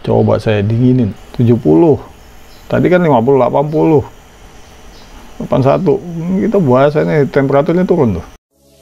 Coba saya dinginin 70. Tadi kan 50, 80, 81. Kita bahas ini temperaturnya turun tuh.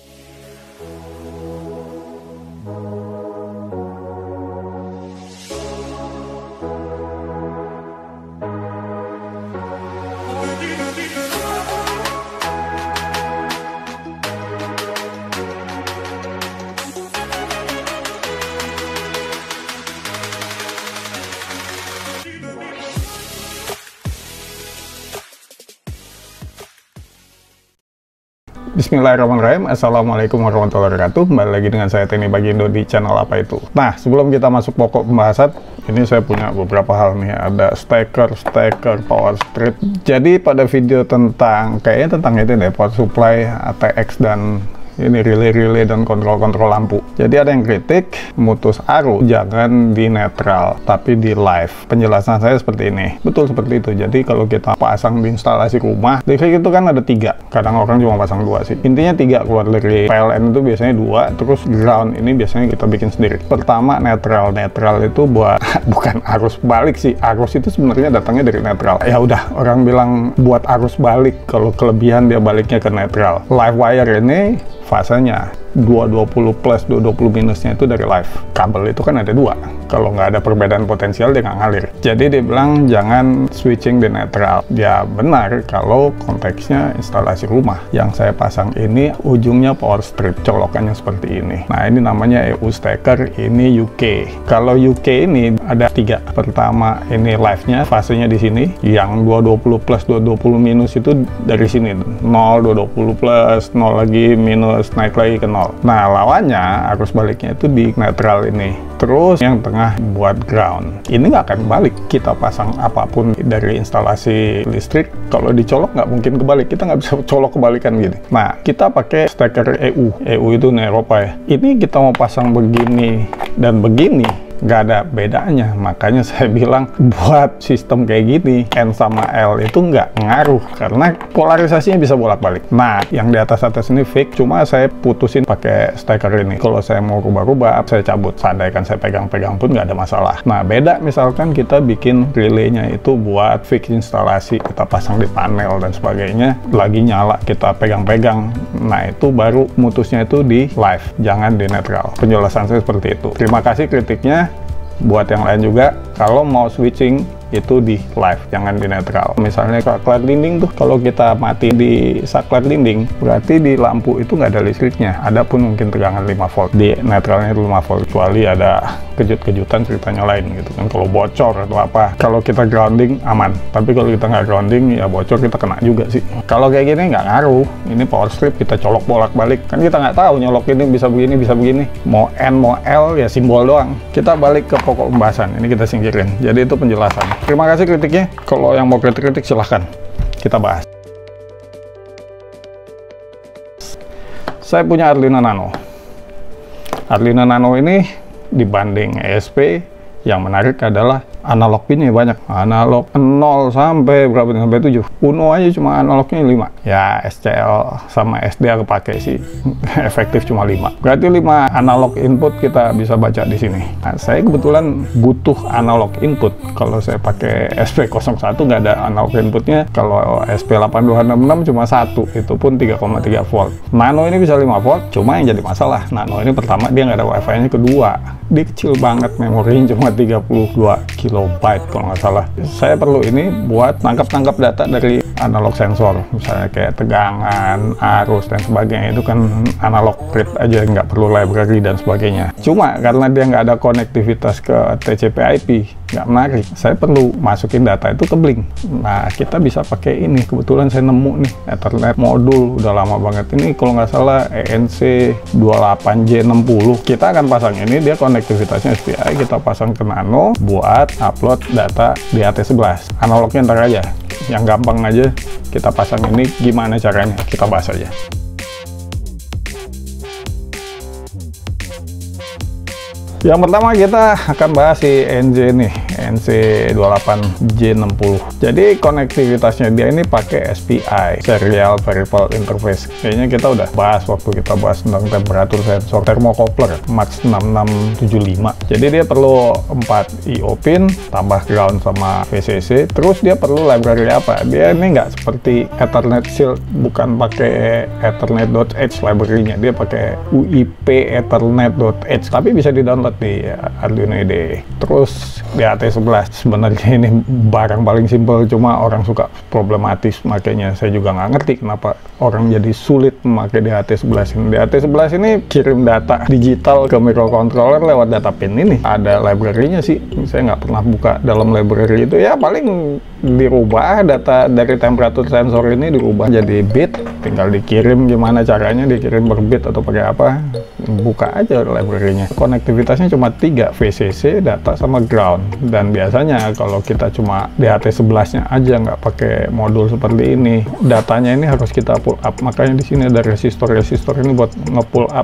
Bismillahirrahmanirrahim. Assalamualaikum warahmatullahi wabarakatuh. Kembali lagi dengan saya Teni Bagindo di channel Apa Itu. Nah, sebelum kita masuk pokok pembahasan, ini saya punya beberapa hal nih. Ada steker, power strip. Jadi pada video kayaknya tentang itu deh, power supply, ATX, dan ini relay dan kontrol lampu. Jadi ada yang kritik, mutus arus jangan di netral tapi di live. Penjelasan saya seperti ini. Betul seperti itu. Jadi kalau kita pasang di instalasi rumah, listrik itu kan ada 3. Kadang orang cuma pasang 2 sih. Intinya 3 keluar dari PLN itu biasanya 2. Terus ground ini biasanya kita bikin sendiri. Pertama netral itu buat bukan arus balik sih. Arus itu sebenarnya datangnya dari netral. Ya udah, orang bilang buat arus balik. Kalau kelebihan dia baliknya ke netral. Live wire ini fasenya 220 plus 220 minusnya itu dari live. Kabel itu kan ada 2. Kalau nggak ada perbedaan potensial dia nggak ngalir. Jadi dia bilang jangan switching di netral. Ya benar kalau konteksnya instalasi rumah. Yang saya pasang ini ujungnya power strip, colokannya seperti ini. Nah ini namanya EU steker, ini UK. Kalau UK ini ada 3. Pertama ini live-nya, fasenya di sini. Yang 220 plus 220 minus itu dari sini. 0, 220 plus, 0 lagi minus, naik lagi ke 0. Nah lawannya arus baliknya itu di netral ini. Terus yang tengah buat ground. Ini nggak akan balik. Kita pasang apapun dari instalasi listrik, kalau dicolok nggak mungkin kebalik. Kita nggak bisa colok kebalikan gini. Nah kita pakai steker EU. EU itu Eropa ya. Ini kita mau pasang begini dan begini, nggak ada bedanya. Makanya saya bilang buat sistem kayak gini N sama L itu nggak ngaruh karena polarisasinya bisa bolak-balik. Nah yang di atas ini fake, cuma saya putusin pakai steker ini. Kalau saya mau rubah-rubah, saya cabut. Seandainya saya pegang-pegang pun nggak ada masalah. Nah beda misalkan kita bikin relaynya itu buat fix instalasi, kita pasang di panel dan sebagainya, lagi nyala kita pegang-pegang. Nah itu baru mutusnya itu di live, jangan di netral. Penjelasan saya seperti itu. Terima kasih kritiknya. Buat yang lain juga, kalau mau switching itu di live, jangan di netral. Misalnya saklar dinding tuh, kalau kita mati di saklar dinding, berarti di lampu itu nggak ada listriknya. Ada pun mungkin tegangan 5 volt, di netralnya itu 5 volt, kecuali ada kejut-kejutan ceritanya lain gitu kan, kalau bocor atau apa. Kalau kita grounding aman, tapi kalau kita nggak grounding ya bocor, kita kena juga sih. Kalau kayak gini nggak ngaruh, ini power strip kita colok bolak-balik, kan kita nggak tahu nyolok ini bisa begini, mau N mau L ya simbol doang. Kita balik ke pokok pembahasan, ini kita singkirin. Jadi itu penjelasan. Terima kasih kritiknya. Kalau yang mau kritik silahkan kita bahas. Saya punya Arduino Nano. Arduino Nano ini dibanding ESP, yang menarik adalah analog pinnya banyak. Analog 0 sampai berapa nih? Sampai 7. Uno aja cuma analognya 5. Ya SCL sama SDA kepake sih. Efektif cuma 5. Berarti 5 analog input kita bisa baca di sini. Nah, saya kebetulan butuh analog input. Kalau saya pakai SP01 nggak ada analog inputnya. Kalau SP8266 cuma 1. Itu pun 3,3 volt. Nano ini bisa 5 volt. Cuma yang jadi masalah, Nano ini pertama dia nggak ada WiFi-nya. Kedua, dia kecil banget, memorinya cuma 32 kilobyte kalau nggak salah. Saya perlu ini buat nangkap data dari analog sensor, misalnya kayak tegangan, arus dan sebagainya. Itu kan analog read aja, nggak perlu library dan sebagainya. Cuma karena dia nggak ada konektivitas ke TCP/IP, nggak menarik. Saya perlu masukin data itu ke Blink. Nah kita bisa pakai ini. Kebetulan saya nemu nih Ethernet modul, udah lama banget ini, kalau nggak salah ENC 28J60. Kita akan pasang ini, dia konektivitasnya SPI, kita pasang ke Nano buat upload data di AT11. Analognya ntar aja, yang gampang aja kita pasang ini. Gimana caranya kita bahas aja. Yang pertama kita akan bahas si NC nih, NC28J60. Jadi konektivitasnya dia ini pakai SPI, Serial Peripheral Interface. Kayaknya kita udah bahas waktu kita bahas tentang temperatur sensor thermocouple MAX 6675. Jadi dia perlu 4 I/O pin, tambah ground sama VCC. Terus dia perlu library apa? Dia ini nggak seperti Ethernet Shield, bukan pakai Ethernet.h library-nya. Dia pakai UIP Ethernet.h, tapi bisa di-download di Arduino IDE. Terus DHT11, sebenarnya ini barang paling simpel, cuma orang suka problematis, makanya saya juga nggak ngerti kenapa orang jadi sulit memakai DHT11 ini. DHT11 ini kirim data digital ke microcontroller lewat data pin ini. Ada library-nya sih, saya nggak pernah buka dalam library itu. Ya paling dirubah data dari temperatur sensor ini, dirubah jadi bit, tinggal dikirim. Gimana caranya dikirim per bit atau pakai apa, buka aja library-nya. Konektivitasnya cuma 3, VCC, data, sama ground. Dan biasanya kalau kita cuma DHT11-nya aja, nggak pakai modul seperti ini, datanya ini harus kita pull up. Makanya di sini ada resistor ini buat nge-pull up.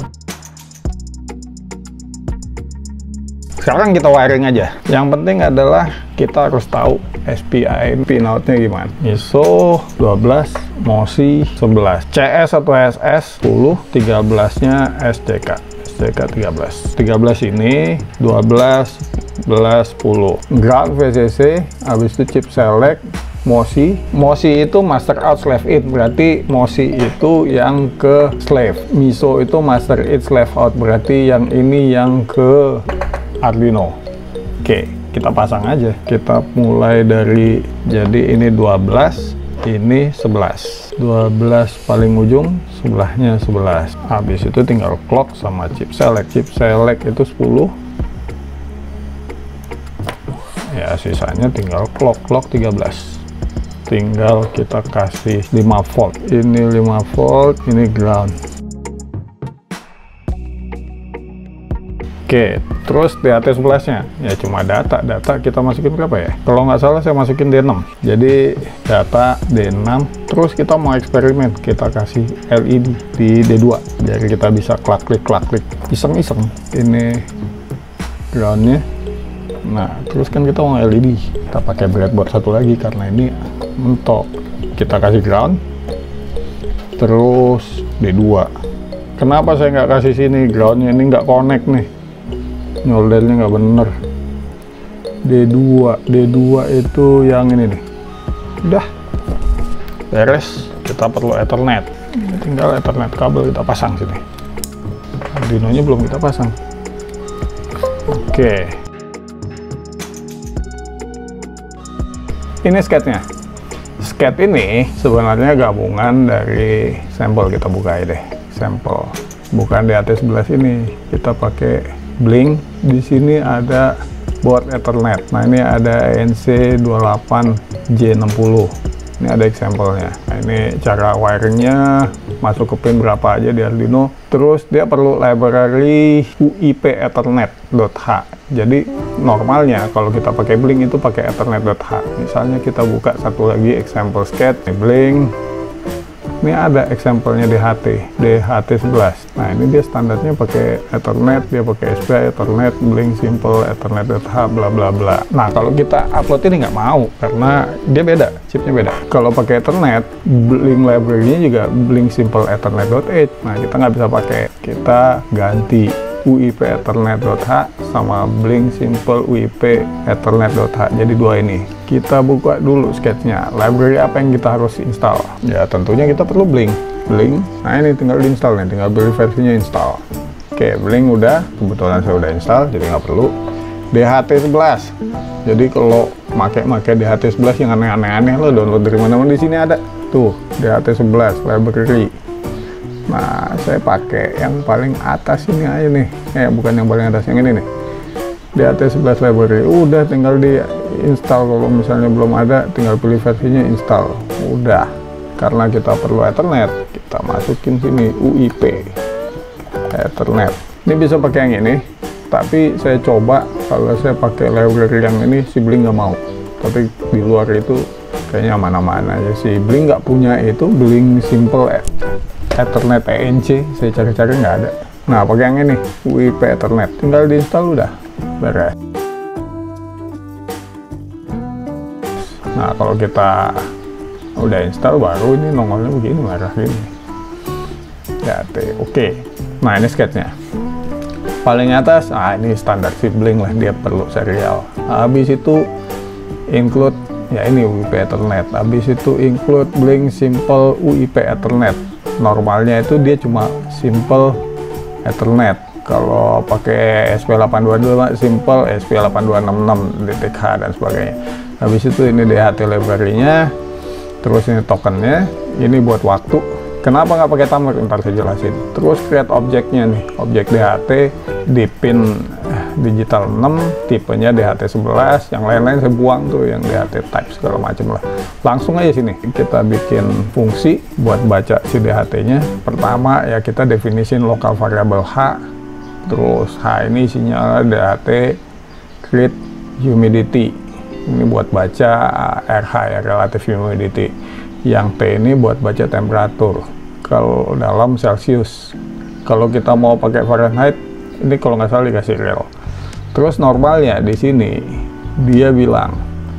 Sekarang kita wiring aja. Yang penting adalah kita harus tahu SPI pinout-nya gimana. ISO 12, MOSI 11, CS atau SS 10, 13-nya SCK 13. 13 ini 12, 11, 10. Ground VCC, habis itu chip select, MOSI. MOSI itu master out slave in, berarti MOSI itu yang ke slave. MISO itu master in slave out, berarti yang ini yang ke Arduino. Oke, kita pasang aja. Kita mulai dari, jadi ini 12, ini 11. 12 paling ujung, sebelahnya 11. Habis itu tinggal clock sama chip select. Chip select itu 10. Ya, sisanya tinggal clock 13. Tinggal kita kasih 5 volt. Ini 5 volt, ini ground. Oke, terus DHT11-nya ya cuma data kita masukin berapa ya? Kalau nggak salah saya masukin D6. Jadi data D6, terus kita mau eksperimen, kita kasih LED di D2. Jadi kita bisa klik iseng-iseng. Ini groundnya. Nah, terus kan kita mau LED. Kita pakai breadboard satu lagi karena ini mentok. Kita kasih ground. Terus D2. Kenapa saya nggak kasih sini? Groundnya ini nggak connect nih. Nyoldernya nggak bener. D2 itu yang ini nih. Udah beres. Kita perlu Ethernet. Tinggal Ethernet kabel kita pasang sini. Arduino nya belum kita pasang. Oke. Ini sketnya. Sket ini sebenarnya gabungan dari sampel. Kita buka aja deh sampel. Bukan DHT11 ini. Kita pakai Blink. Di sini ada board Ethernet. Nah, ini ada NC28J60. Ini ada example-nya. Nah, ini cara wiringnya, masuk ke pin berapa aja di Arduino. Terus dia perlu library UIP Ethernet.h. Jadi normalnya kalau kita pakai Blink itu pakai Ethernet.h. Misalnya kita buka satu lagi example sketch, Blink. Ini ada example-nya DHT11. Nah, ini dia standarnya pakai Ethernet, dia pakai SPI Ethernet, Blink Simple Ethernet.h, bla bla bla. Nah, kalau kita upload ini nggak mau karena dia beda, chipnya beda. Kalau pakai Ethernet, Blink library-nya juga Blink Simple Ethernet.h. Nah, kita nggak bisa pakai. Kita ganti UIP Ethernet.h sama Blink Simple UIP Ethernet.h. Jadi dua ini. Kita buka dulu sketchnya. Library apa yang kita harus install? Ya tentunya kita perlu Blink. Nah ini tinggal diinstal nih. Tinggal beli versinya install. Oke, Blink udah. Kebetulan saya udah install, jadi nggak perlu. DHT11. Jadi kalau make DHT11 yang aneh-aneh lo download dari mana-mana, di sini ada. Tuh, DHT11 library. Nah, saya pakai yang paling atas ini aja nih. Bukan yang paling atas, yang ini nih. DHT11 library. Udah tinggal di install. Kalau misalnya belum ada, tinggal pilih versinya install. Udah. Karena kita perlu Ethernet, kita masukin sini UIP Ethernet. Ini bisa pakai yang ini, tapi saya coba kalau saya pakai library yang ini, si Blink nggak mau. Tapi di luar itu kayaknya aman-aman aja. Si Blink nggak punya itu, Blink Simple Ethernet ENC, saya cari-cari nggak ada. Nah, pakai yang ini UIP Ethernet, tinggal diinstal udah beres. Nah, kalau kita udah install baru ini nongolnya begini, merah gini. Oke. Nah, ini sketchnya. Paling atas, ini standar sibling lah, dia perlu serial. Habis itu include, ya ini UIP Ethernet. Habis itu include Blink Simple UIP Ethernet. Normalnya itu dia cuma Simple Ethernet. Kalau pakai SP822 Simple, SP8266 DTK dan sebagainya. Habis itu ini DHT library-nya, terus ini tokennya, ini buat waktu. Kenapa nggak pakai timer? Ntar saya jelasin. Terus create objeknya nih, objek DHT di pin digital 6, tipenya DHT11, yang lain-lain saya buang tuh, yang DHT type segala macam lah. Langsung aja sini, kita bikin fungsi buat baca si DHT-nya. Pertama ya kita definisin local variable H, terus H ini isinya DHT create humidity. Ini buat baca RH ya, relative humidity. Yang T ini buat baca temperatur. Kalau dalam Celsius. Kalau kita mau pakai Fahrenheit, ini kalau nggak salah dikasih real. Terus normalnya di sini dia bilang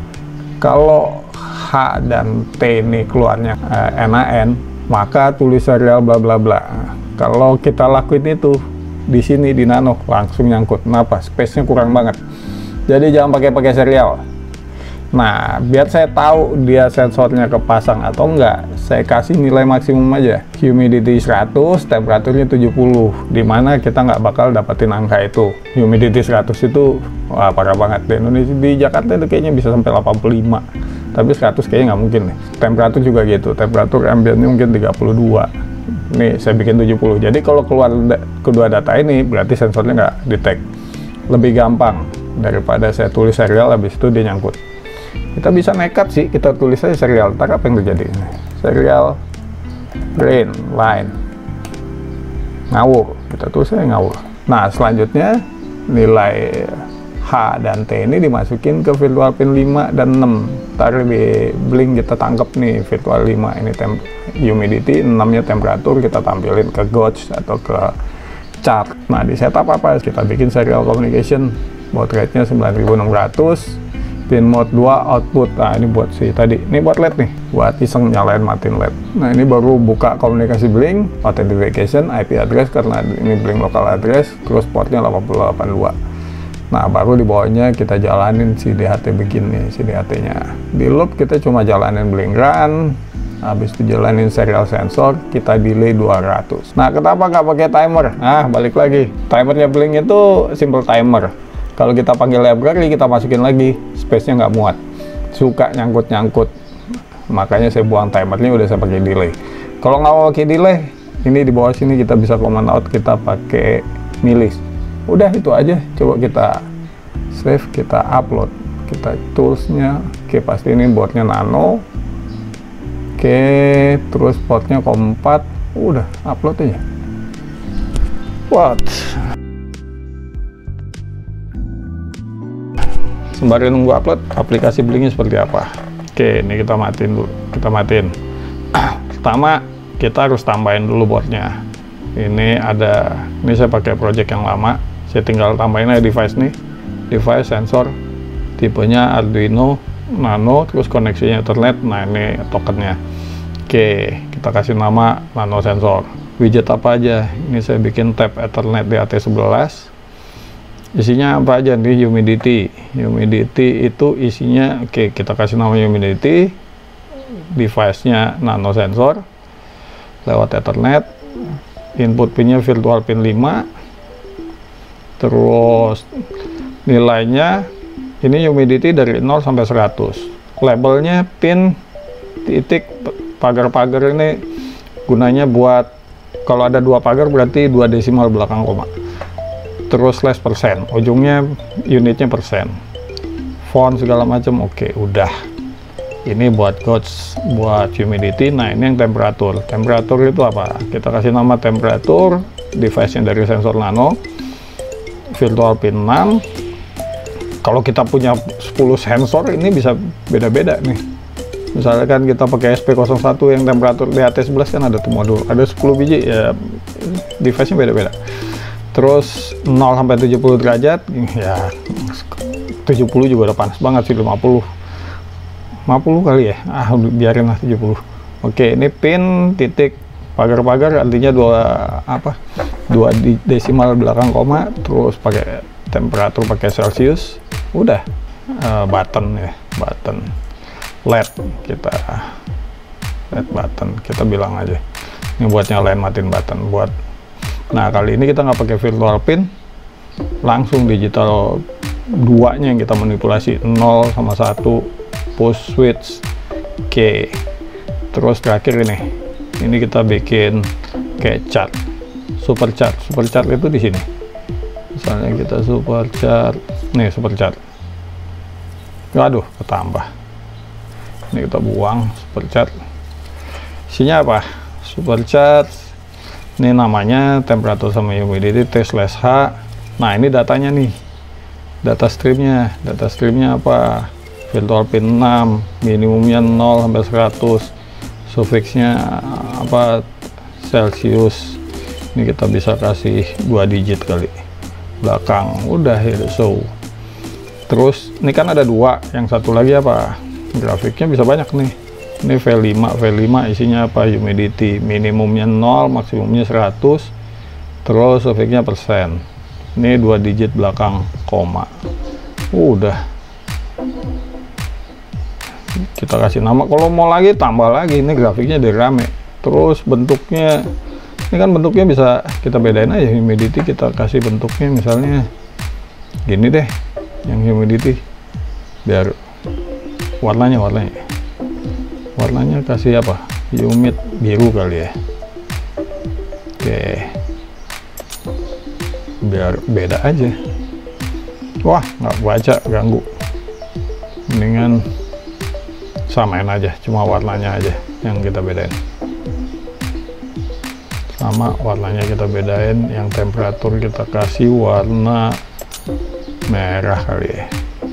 kalau H dan T ini keluarnya NaN, maka tulis serial bla bla bla. Kalau kita lakuin itu di sini di nano langsung nyangkut. Kenapa? Space-nya kurang banget. Jadi jangan pakai serial. Nah, biar saya tahu dia sensornya kepasang atau enggak, saya kasih nilai maksimum aja. Humidity 100, temperaturnya 70, dimana kita nggak bakal dapetin angka itu. Humidity 100 itu, wah parah banget. Di Indonesia, di Jakarta itu kayaknya bisa sampai 85, tapi 100 kayaknya nggak mungkin nih. Temperatur juga gitu, temperatur ambientnya mungkin 32. Nih, saya bikin 70. Jadi kalau keluar kedua data ini, berarti sensornya nggak detect. Lebih gampang daripada saya tulis serial, habis itu dia nyangkut. Kita bisa nekat sih, kita tulis aja serial, ntar apa yang terjadi? Serial rain line ngawur, kita tulis aja ngawur. Nah, selanjutnya nilai H dan T ini dimasukin ke virtual pin 5 dan 6. Ntar di Blink kita tangkap nih virtual 5 ini humidity, 6-nya temperatur, kita tampilin ke gauge atau ke chart. Nah, di setup apa? Kita bikin serial communication, baud rate-nya 9600, pin mode 2 output. Nah, ini buat si tadi, ini buat LED nih, buat iseng nyalain matiin LED. Nah, ini baru buka komunikasi Blink, authentication, IP address karena ini Blink local address, terus portnya 8082. Nah, baru di bawahnya kita jalanin si DHT begini, si DHT-nya. Di loop kita cuma jalanin Blink run, habis itu jalanin serial sensor, kita delay 200. Nah, kenapa nggak pakai timer? Nah, balik lagi, timernya Blink itu simple timer. Kalau kita panggil library, kita masukin lagi, space-nya nggak muat, suka nyangkut-nyangkut. Makanya saya buang timernya, udah saya pakai delay. Kalau nggak mau pakai delay, ini di bawah sini kita bisa command out, kita pakai milis. Udah itu aja. Coba kita save, kita upload, kita toolsnya. Oke, pasti ini boardnya nano. Oke, terus portnya kompat. Udah upload aja. What? Sembari nunggu upload, aplikasi Blinknya seperti apa. Oke, ini kita matiin dulu. Kita matiin. Pertama, kita harus tambahin dulu boardnya. Ini ada, ini saya pakai project yang lama. Saya tinggal tambahin aja device nih. Device sensor, tipenya Arduino Nano, terus koneksinya Ethernet. Nah, ini tokennya. Oke, kita kasih nama Nano Sensor. Widget apa aja? Ini saya bikin tab Ethernet DHT11. Isinya apa aja nih? Humidity itu isinya, oke, kita kasih nama humidity, device-nya nano sensor lewat Ethernet, input pinnya virtual pin 5, terus nilainya ini humidity dari 0 sampai 100, labelnya pin titik pagar-pagar. Ini gunanya buat kalau ada 2 pagar berarti 2 desimal belakang koma. Terus slash persen, ujungnya unitnya persen, font segala macam. Oke, udah. Ini buat gauge, buat humidity. Nah, ini yang temperatur. Temperatur itu apa? Kita kasih nama temperatur, device-nya dari sensor nano, virtual pin 6. Kalau kita punya 10 sensor, ini bisa beda-beda nih. Misalnya kan kita pakai SP01 yang temperatur DHT11 kan ada tuh modul, ada 10 biji ya, device-nya beda-beda. Terus 0 sampai 70 derajat, ya 70 juga udah panas banget sih, 50 kali ya, biarin lah 70. Oke, ini pin, titik, pagar-pagar, artinya dua desimal belakang koma, terus pakai temperatur pakai Celsius, udah. Button ya, button LED, LED button kita bilang aja, ini buat nyalain matiin button. Nah, kali ini kita nggak pakai virtual pin, langsung digital duanya yang kita manipulasi, 0 sama 1, push switch, oke. Terus terakhir ini kita bikin kayak chart, super chart itu di sini. Misalnya kita super chart, nih super chart. Aduh, ketambah. Ini kita buang super chart. Isinya apa? Super chart. Ini namanya temperatur sama humidity T/H. Nah, ini datanya nih. Data streamnya apa? Virtual pin 6, minimumnya 0 sampai 100. Suffixnya apa? Celsius. Ini kita bisa kasih 2 digit kali. Belakang udah ya, so. Terus ini kan ada 2, yang satu lagi apa? Grafiknya bisa banyak nih. Ini V5 isinya apa? Humidity, minimumnya 0, maksimumnya 100, terus suffixnya persen. Ini 2 digit belakang koma. Udah, kita kasih nama. Kalau mau lagi tambah lagi, ini grafiknya dari rame. Terus bentuknya, ini kan bentuknya bisa kita bedain aja. Humidity kita kasih bentuknya misalnya gini deh, yang humidity, biar warnanya kasih apa? Humid biru kali ya. Oke, biar beda aja. Wah, nggak baca, ganggu. Mendingan samain aja, cuma warnanya aja yang kita bedain. Sama warnanya kita bedain, yang temperatur kita kasih warna merah kali ya.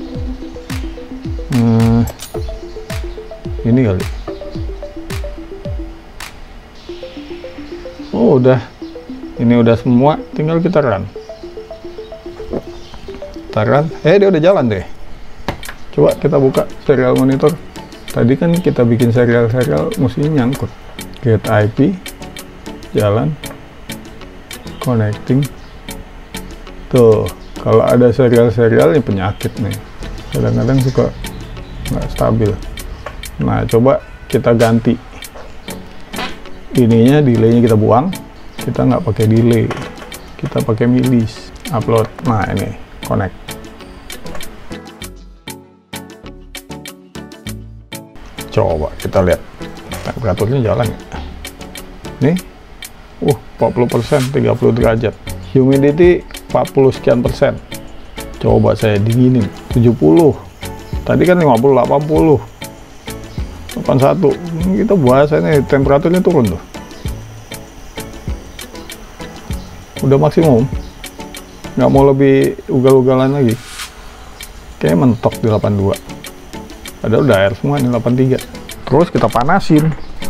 Ini kali. Oh, udah. Ini udah semua, tinggal kita run. Dia udah jalan deh. Coba kita buka serial monitor. Tadi kan kita bikin serial mestinya nyangkut. Get IP, jalan, connecting. Tuh, kalau ada serial ini penyakit nih. Kadang-kadang suka nggak stabil. Nah, coba kita ganti ininya, delaynya kita buang, kita nggak pakai delay, kita pakai milis. Upload. Nah, ini connect. Coba kita lihat temperaturnya jalan ya. Nih 40%, 30 derajat. Humidity 40 sekian persen. Coba saya dinginin 70. Tadi kan 50, 80, 81. Kita bahas ini temperaturnya turun tuh. Udah maksimum. Nggak mau lebih ugal-ugalan lagi. Kayaknya mentok di 82. Padahal udah air semua ini 83. Terus kita panasin.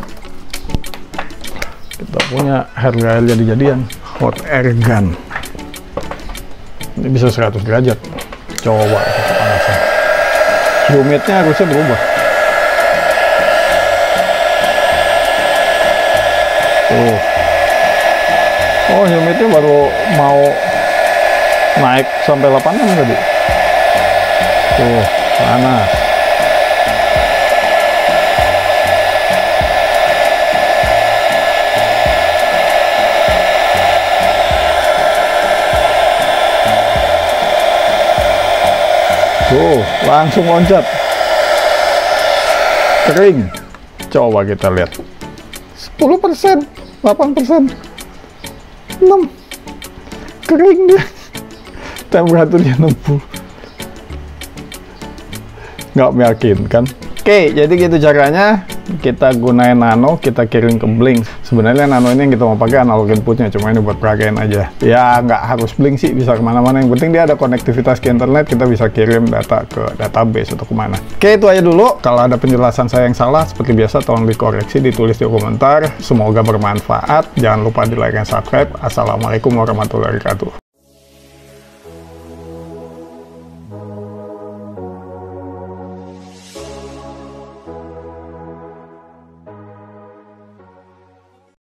Kita punya hair dryer jadi-jadian, hot air gun. Ini bisa 100 derajat. Coba kita panasin. Humidnya harusnya berubah. Tuh. Oh, humidnya baru mau naik sampai 86 tadi. Tuh, panas. Tuh, langsung loncat. Kering. Coba kita lihat. 10%, 8%, 6. Kering dia. Temperaturnya 60. Nggak meyakinkan. Oke, jadi gitu caranya. Kita gunain nano, kita kirim ke Blink. Sebenarnya nano ini yang kita mau pakai analog inputnya, cuma ini buat peragain aja. Ya nggak harus Blink sih, bisa kemana-mana. Yang penting dia ada konektivitas ke internet, kita bisa kirim data ke database atau kemana. Oke, itu aja dulu. Kalau ada penjelasan saya yang salah, seperti biasa tolong dikoreksi, ditulis di komentar. Semoga bermanfaat. Jangan lupa di like dan subscribe. Assalamualaikum warahmatullahi wabarakatuh.